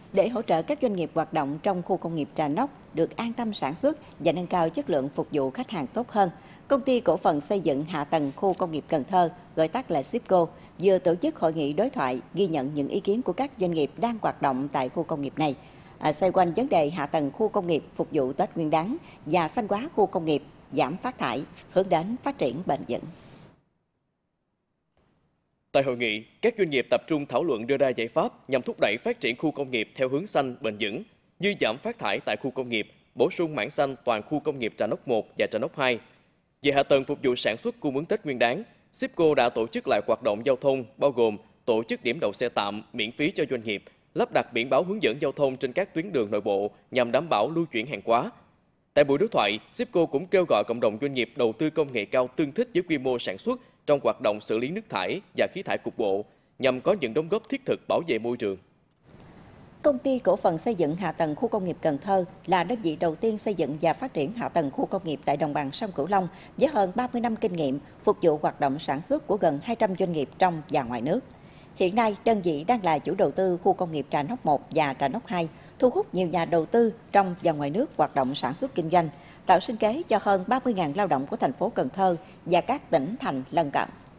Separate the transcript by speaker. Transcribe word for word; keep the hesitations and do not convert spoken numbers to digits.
Speaker 1: Để hỗ trợ các doanh nghiệp hoạt động trong khu công nghiệp Trà Nóc được an tâm sản xuất và nâng cao chất lượng phục vụ khách hàng tốt hơn, Công ty Cổ phần Xây dựng Hạ tầng Khu công nghiệp Cần Thơ, gọi tắt là Sipco, vừa tổ chức hội nghị đối thoại ghi nhận những ý kiến của các doanh nghiệp đang hoạt động tại khu công nghiệp này, à, xoay quanh vấn đề hạ tầng khu công nghiệp phục vụ Tết Nguyên đán và xanh hóa khu công nghiệp, giảm phát thải, hướng đến phát triển bền vững.
Speaker 2: Tại hội nghị, các doanh nghiệp tập trung thảo luận đưa ra giải pháp nhằm thúc đẩy phát triển khu công nghiệp theo hướng xanh bền vững, như giảm phát thải tại khu công nghiệp, bổ sung mảng xanh toàn khu công nghiệp Trà Nóc một và Trà Nóc hai. Về hạ tầng phục vụ sản xuất cung ứng Tết Nguyên đán, Sipco đã tổ chức lại hoạt động giao thông bao gồm tổ chức điểm đậu xe tạm miễn phí cho doanh nghiệp, lắp đặt biển báo hướng dẫn giao thông trên các tuyến đường nội bộ nhằm đảm bảo lưu chuyển hàng hóa. Tại buổi đối thoại, Sipco cũng kêu gọi cộng đồng doanh nghiệp đầu tư công nghệ cao tương thích với quy mô sản xuất trong hoạt động xử lý nước thải và khí thải cục bộ, nhằm có những đóng góp thiết thực bảo vệ môi trường.
Speaker 1: Công ty Cổ phần Xây dựng Hạ tầng Khu công nghiệp Cần Thơ là đơn vị đầu tiên xây dựng và phát triển hạ tầng khu công nghiệp tại đồng bằng sông Cửu Long với hơn ba mươi năm kinh nghiệm phục vụ hoạt động sản xuất của gần hai trăm doanh nghiệp trong và ngoài nước. Hiện nay, đơn vị đang là chủ đầu tư khu công nghiệp Trà Nóc một và Trà Nóc hai, thu hút nhiều nhà đầu tư trong và ngoài nước hoạt động sản xuất kinh doanh, tạo sinh kế cho hơn ba mươi nghìn lao động của thành phố Cần Thơ và các tỉnh thành lân cận.